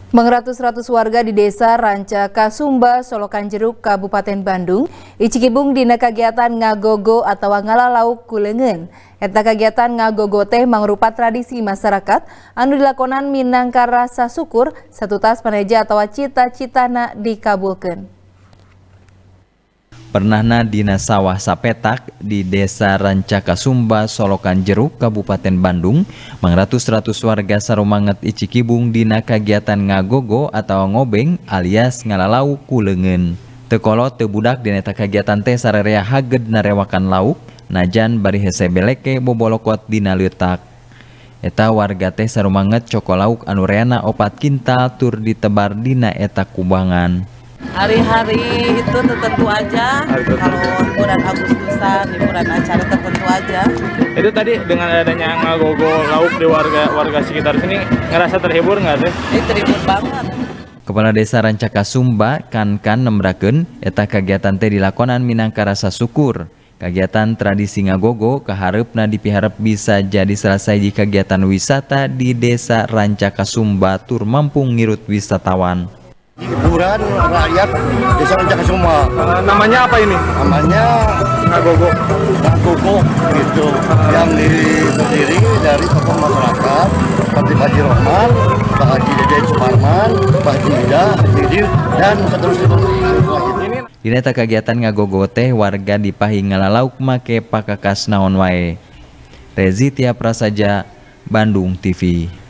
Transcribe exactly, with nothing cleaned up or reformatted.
Mengratus-ratus warga di desa Ranca Kasumba, Solokan Jeruk, Kabupaten Bandung, icikibung dina kagiatan ngagogo atau ngalalau kulengen. Eta kagiatan ngagogo teh mangrupa tradisi masyarakat anu dilakonan minangka rasa syukur satu tas paneja atau cita-citana dikabulkeun. Pernahna dina sawah sapetak di desa Ranca Kasumba, Solokan Jeruk, Kabupaten Bandung, mengratus-ratus warga sarumanget icikibung dina kagiatan ngagogo atau ngobeng alias ngalalau kulengen. Teu kolot teu budak dina eta kagiatan teh sarerea haged narewakan lauk, najan bari hese beleke bobolokot dina leutak. Eta warga teh sarumanget coko lauk anu reana opat kintal tur ditebar dina eta kubangan. Hari-hari itu tertentu aja, kalau liburan Agustusan, liburan acara tertentu aja. Itu tadi dengan adanya ngagogo lauk di warga warga sekitar sini ngerasa terhibur nggak sih? Ini terhibur banget. Kepala Desa Ranca Kasumba Kankan nembrakeun eta kagiatan teh dilakonan minangka rasa syukur. Kagiatan tradisi ngagogo kahareupna dipiharep bisa jadi salah sahiji kagiatan wisata di Desa Ranca Kasumba tur mampu ngirut wisatawan. Hiburan rakyat Desa Ranca Kasumba. Uh, namanya apa ini? Namanya Ngagogo. Ngagogo gitu. Yang terdiri dari tokoh masyarakat seperti Pak Haji Rohman, Pak Haji Deden Suparman, Pak Haji Ida, Haji dan seterusnya. Dina eta kagiatan ngagogo teh warga dipahi ngalalauk make pakakas naon wae. Rezi Tia Prasaja, Bandung T V.